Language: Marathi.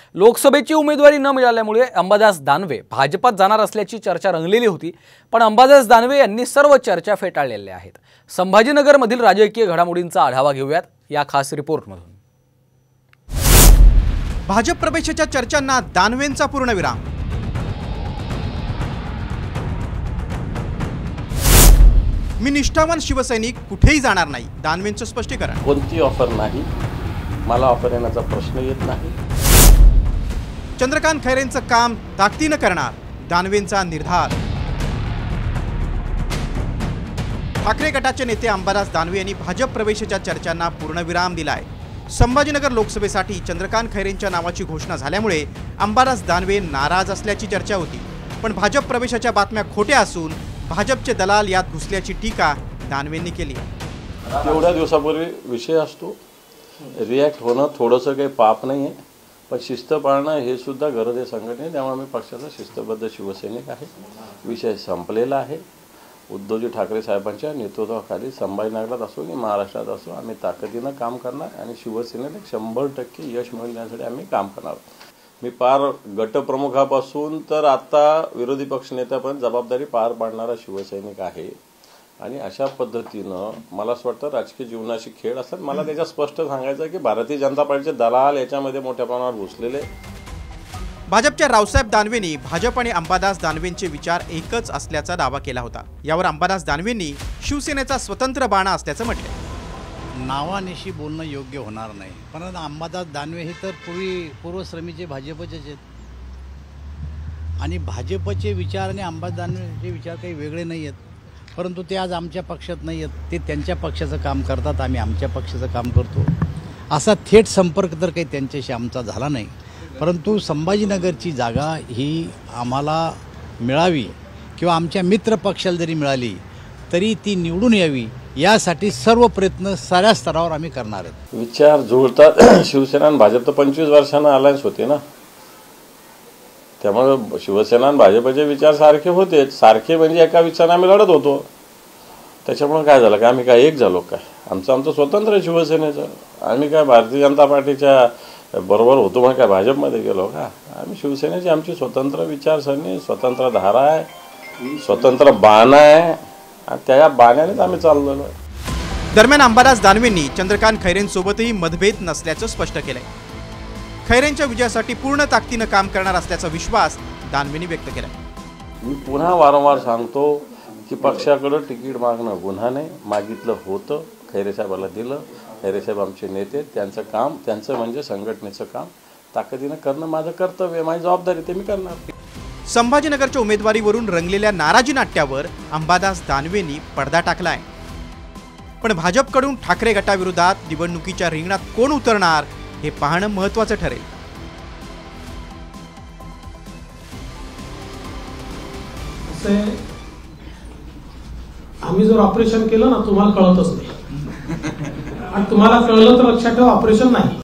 लोकसभेची उमेदवारी न मिळाल्यामुळे अंबादास दानवे भाजपात जाणार असल्याची चर्चा रंगलेली होती, पण अंबादास दानवे यांनी सर्व चर्चा फेटाळलेल्या आहेत। संभाजीनगरमधील राजकीय घडामोडींचा आढावा घेऊयात या खास रिपोर्टमधून। भाजप प्रवेशाच्या चर्चांना दानवेंचा पूर्णविराम। मी निष्ठावान शिवसैनिक कुठेही जाणार नाही, दानवेंचं स्पष्टीकरण। कोणती ऑफर नाही, मला ऑफर येण्याचा प्रश्न येत नाही। चंद्रकांत खैरेंचं काम ताकदीनं करणार, दानवेंचा निर्धार। ठाकरे गटाचे नेते अंबादास दानवे यांनी भाजप प्रवेशाच्या चर्चांना पूर्णविराम दिलाय। संभाजीनगर लोकसभेसाठी चंद्रकांत खैरेंच्या नावाची घोषणा झाल्यामुळे अंबादास दानवे नाराज असल्याची चर्चा होती, पण भाजप प्रवेशाच्या बातम्या खोट्या असून भाजपचे दलाल यात घुसल्याची टीका दानवेंनी केली। एवढ्या दिवसापूर्वी विषय असतो, रिॲक्ट होणं थोडंसं काही पाप नाही आहे, पण शिस्त पाळणं हे सुद्धा गरज आहे संघटने। त्यामुळे मी पक्षाचा शिस्तबद्ध शिवसैनिक आहे। विषय संपलेला आहे। उद्धवजी ठाकरे साहेबांच्या नेतृत्वाखाली संभाजीनगरात असो की महाराष्ट्रात असो आम्ही ताकदीनं काम करणार आणि शिवसेनेला 100% यश मिळवण्यासाठी आम्ही काम करणार। मी पार गटप्रमुखापासून तर आता विरोधी पक्षनेत्यापर्यंत जबाबदारी पार पाडणारा शिवसैनिक आहे आणि अशा पद्धतीनं मला असं वाटतं राजकीय जीवनाशी खेळ असतात। मला त्याच्या स्पष्ट सांगायचं की भारतीय जनता पार्टीचे दलाल याच्यामध्ये मोठ्या प्रमाणावर घुसलेले। भाजपच्या रावसाहेब दानवेंनी भाजप आणि अंबादास दानवेंचे विचार एकच असल्याचा दावा केला होता। यावर अंबादास दानवेंनी शिवसेनेचा स्वतंत्र बाणा असल्याचं म्हटलं। नावानिशी बोलणं योग्य होणार नाही, पण अंबादास दानवे हे तर पूर्वश्रमीचे भाजपचेच आहेत आणि भाजपचे विचार आणि अंबादास दानवेचे विचार काही वेगळे नाही आहेत, परंतु ते आज आमच्या पक्षात नाही आहेत। ते त्यांच्या पक्षाचं काम करतात, आम्ही आमच्या पक्षाचं काम करतो। असा थेट संपर्क तर काही त्यांच्याशी आमचा झाला नाही, परंतु संभाजीनगरची जागा ही आम्हाला मिळावी किंवा आमच्या मित्र पक्षाला जरी मिळाली तरी ती निवडून यावी यासाठी सर्व प्रयत्न साऱ्या स्तरावर आम्ही करणार आहोत। विचार जुळतात। शिवसेना आणि भाजप तर 25 वर्षांना अलायन्स होते ना, त्यामुळे शिवसेना आणि भाजपचे विचार सारखे होते। सारखे म्हणजे एका विचाराने आम्ही लढत होतो। त्याच्यामुळे काय झालं का आम्ही काय एक झालो काय? आमचं स्वतंत्र शिवसेनेचं, आम्ही काय भारतीय जनता पार्टीच्या बरोबर होतो म्हणून काय भाजपमध्ये गेलो का? आम्ही शिवसेनेची आमची स्वतंत्र विचारसरणी, स्वतंत्र धारा आहे, स्वतंत्र बाणा आहे आणि त्या बाण्यानेच आम्ही चाललेलो आहे। दरम्यान अंबादास दानवेंनी चंद्रकांत खैरेंसोबतही मतभेद नसल्याचं स्पष्ट केलंय। खैरेंच्या विजयासाठी पूर्ण ताकदीनं काम करणार असल्याचा विश्वास दानवेंनी व्यक्त केलाय। मी पुन्हा वारंवार सांगतो की पक्षाकडे तिकीट मागणं गुन्हा नाही, मागितलं होतं, खैरे साहेबाला दिलं। खैरे साहेब आमचे नेते, त्यांचं काम, त्यांचं म्हणजे संघटनेचं काम ताकदीनं करणं माझं कर्तव्य, माझी जबाबदारी, ते मी करणार। संभाजीनगरच्या उमेदवारीवरून रंगलेल्या नाराजी नाट्यावर अंबादास दानवेंनी पडदा टाकलाय, पण भाजपकडून ठाकरे गटाविरोधात निवडणुकीच्या रिंगणात कोण उतरणार हे पाहणं महत्त्वाचं ठरेल। आम्ही जर ऑपरेशन केलं ना तुम्हाला कळतच नाही आणि तुम्हाला कळलं तर लक्षात ठेवा ऑपरेशन नाही,